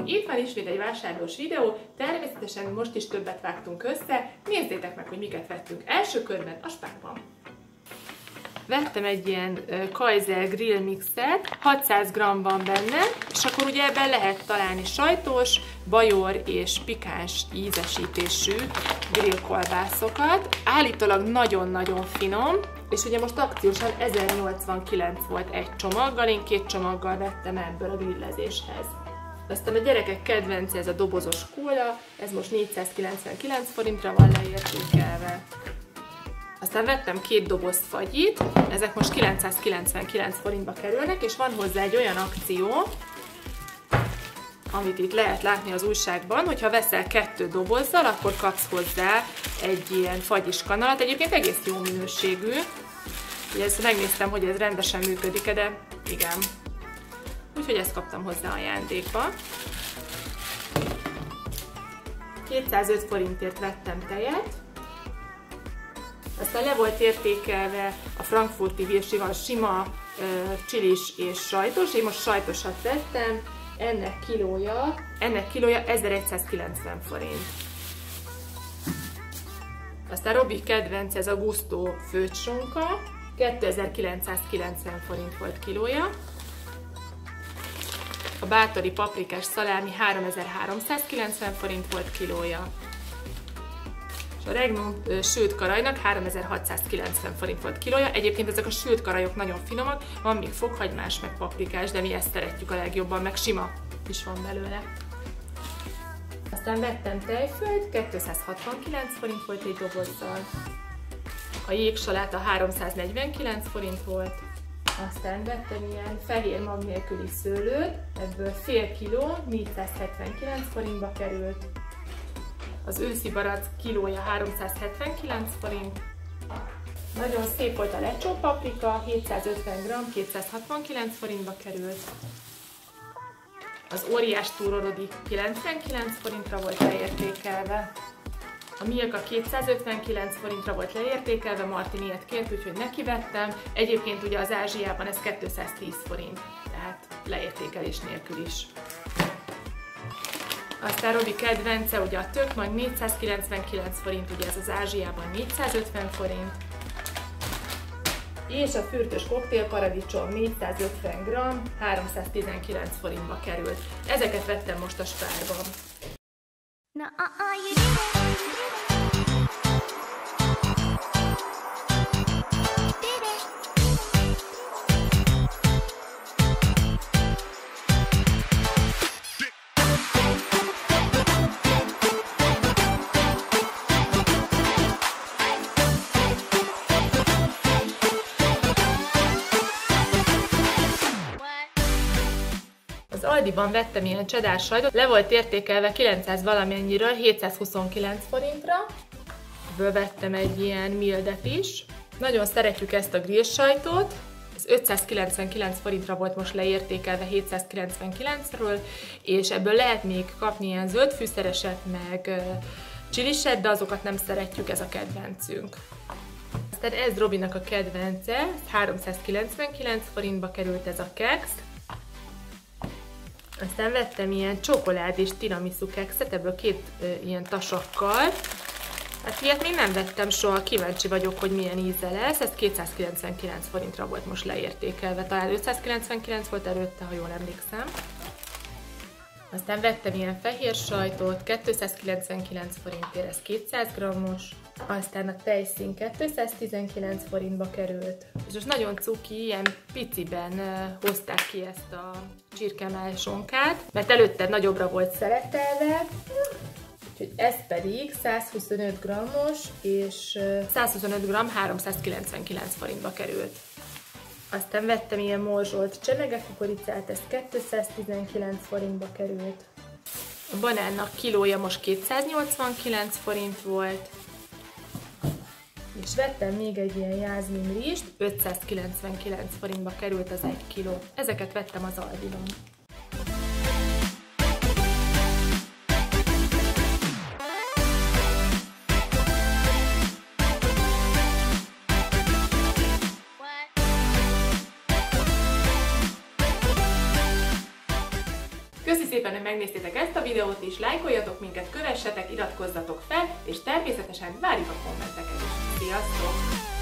Itt van ismét egy vásárlós videó, természetesen most is többet vágtunk össze, nézzétek meg, hogy miket vettünk első körben a Spárban. Vettem egy ilyen Kaiser grill mixet, 600 g van benne, és akkor ugye ebben lehet találni sajtos, bajor és pikáns ízesítésű grillkolbászokat. Állítólag nagyon-nagyon finom, és ugye most akciósan 1089 volt egy csomaggal, én 2 csomaggal vettem ebből a grillezéshez. Aztán a gyerekek kedvence ez a dobozos kóla, ez most 499 forintra van leértékelve. Aztán vettem 2 doboz fagyit, ezek most 999 forintba kerülnek, és van hozzá egy olyan akció, amit itt lehet látni az újságban, hogyha veszel 2 dobozzal, akkor kapsz hozzá egy ilyen fagyis kanalat, egyébként egész jó minőségű. Ugye ezt megnéztem, hogy ez rendesen működik, de igen. Úgyhogy ezt kaptam hozzá ajándékba. 205 forintért vettem tejet. Aztán le volt értékelve a frankfurti virsival sima, csilis és sajtos. Én most sajtosat vettem, ennek kilója 1190 forint. Aztán Robi kedvenc ez a Gusto főcsonka, 2990 forint volt kilója. A bátori paprikás szalámi 3390 forint volt kilója. És a Regnum sült karajnak 3690 forint volt kilója. Egyébként ezek a sült karajok nagyon finomak, van még fokhagymás, meg paprikás, de mi ezt szeretjük a legjobban, meg sima is van belőle. Aztán vettem tejfölt, 269 forint volt egy dobozzal. A jégsaláta 349 forint volt. Aztán vettem ilyen fehér mag nélküli szőlőt, ebből fél kiló, 479 forintba került. Az őszi barack kilója 379 forint. Nagyon szép volt a lecsó paprika, 750 g, 269 forintba került. Az óriás túrorodi 99 forintra volt leértékelve. A Milka 259 forintra volt leértékelve, Martin ilyet kért, úgyhogy neki vettem. Egyébként ugye az Ázsiában ez 210 forint, tehát leértékelés nélkül is. Aztán Robi kedvence, ugye a tök nagy 499 forint, ugye ez az Ázsiában 450 forint. És a fürtös koktélparadicsom 450 g, 319 forintba került. Ezeket vettem most a Spárban. Az Aldiban vettem ilyen cheddar sajtot, le volt értékelve 900 valamennyiről 729 forintra. Ebből vettem egy ilyen mildet is. Nagyon szeretjük ezt a grill sajtot. Ez 599 forintra volt most leértékelve 799-ről, és ebből lehet még kapni ilyen zöld fűszereset, meg csiliset, de azokat nem szeretjük, ez a kedvencünk. Aztán ez Robinak a kedvence, 399 forintba került ez a keksz. Aztán vettem ilyen csokoládés tiramisu kekszet, ebből 2 ilyen tasakkal. Hát ilyet még nem vettem soha, kíváncsi vagyok, hogy milyen íze lesz. Ez 299 forintra volt most leértékelve, talán 599 volt előtte, ha jól emlékszem. Aztán vettem ilyen fehér sajtot, 299 forintért, ez 200 g-os. Aztán a tejszín 219 forintba került. És most nagyon cuki, ilyen piciben hozták ki ezt a csirkemell sonkát, mert előtte nagyobbra volt szeletelve. Úgyhogy ez pedig 125 g-os, és 125 g 399 forintba került. Aztán vettem ilyen morzsolt csemegekukoricát, ez 219 forintba került. A banánnak kilója most 289 forint volt. És vettem még egy ilyen jázmin rizst, 599 forintba került az 1 kiló. Ezeket vettem az Aldiban. Köszi szépen, hogy megnéztétek ezt a videót is, lájkoljatok minket, kövessetek, iratkozzatok fel, és természetesen várjuk a kommenteket is. Sziasztok!